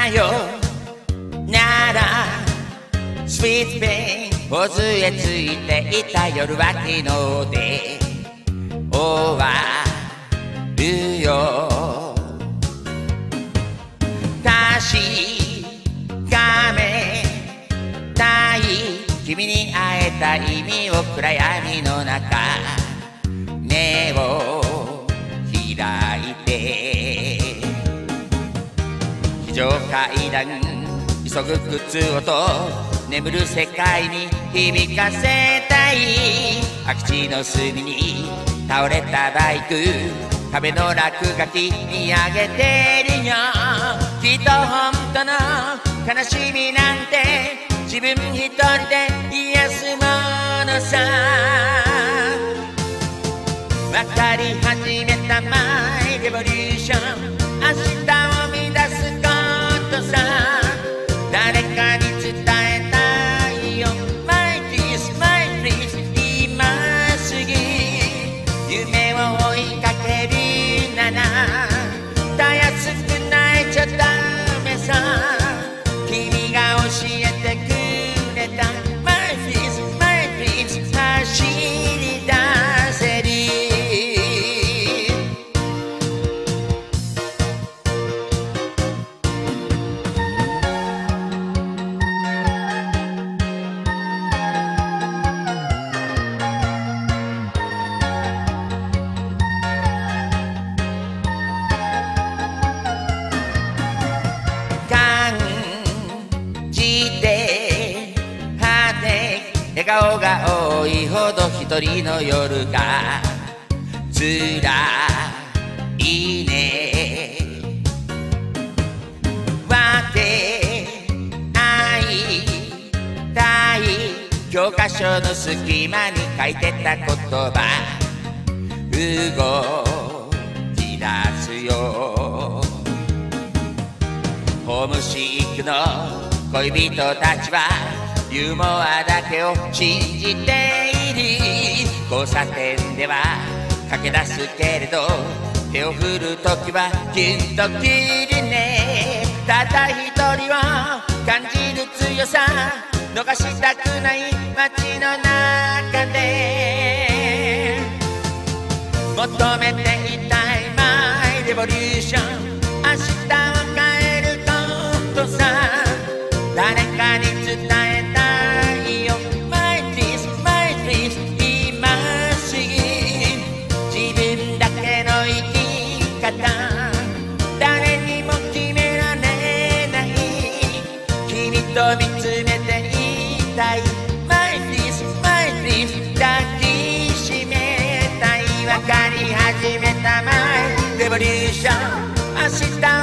よならスイーツペン頬杖ついていた夜は昨日で終わるよ。確かめたい君に会えた意味を暗闇の中目を開いて非常階段急ぐ靴音眠る世界に響かせたい。空き地の隅に倒れたバイク壁の落書き見上げてるよ。きっと本当の悲しみなんて自分一人で癒すものさ。分かり始めたマイレボリューション明日を生み出すことさ。誰かに伝えたいよ My dreams My dreams 今すぐ夢を追いかけるならたやすく泣いちゃダメさ。君が教えてくれた My dreams My dreams 走り出せる。笑顔が多いほど一人の夜がつらいね。分け合いたい教科書の隙間に書いてた言葉動き出すよ。ホームシックの恋人たちはユーモアだけを信じている。交差点では駆け出すけれど手を振るときはキュンときるね。ただ一人を感じる強さ逃したくない街の中で求めていたいマイレボリューション明日を変えることさ。誰かに伝えたいよ My dreams My dreams 今すぐ自分だけの生き方誰にも決められない。君と見つめていたい My dreams My dreams 抱きしめたい。分かり始めたマイレボリューション明日